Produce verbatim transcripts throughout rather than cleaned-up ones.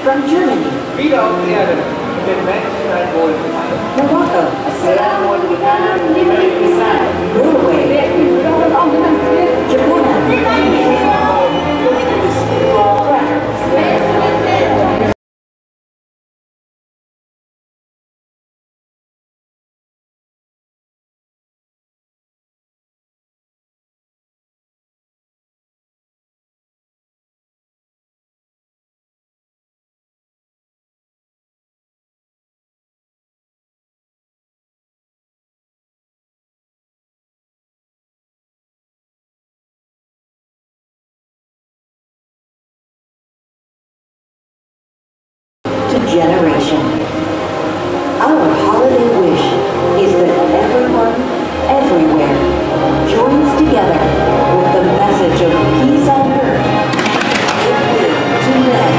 from Germany, wieder auf Erden, den Menschen ein Wohlgefallen. Morocco, Norway, Japan, to generation. Our holiday wish is that everyone, everywhere, joins together with the message of peace on earth, goodwill to men.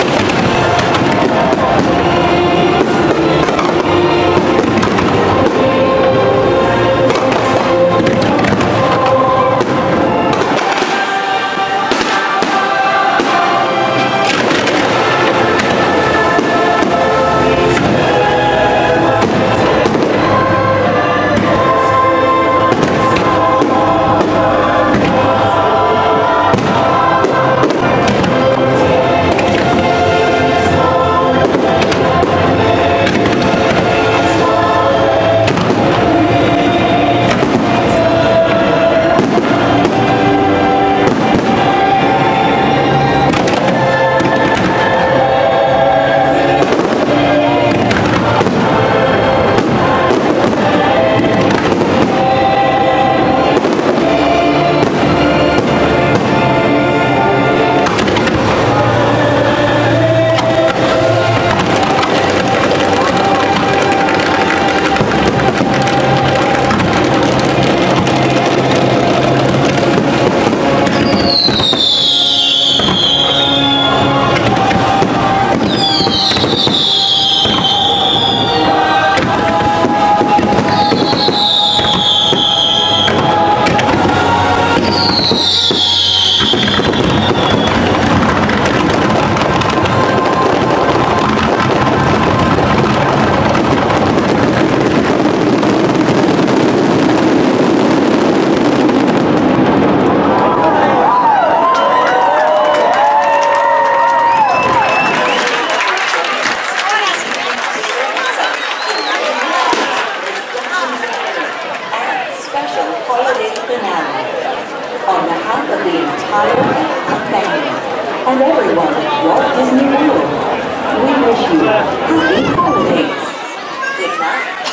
Holiday finale. On behalf of the entire Epcot family and everyone at Walt Disney World, we wish you happy holidays. Good night.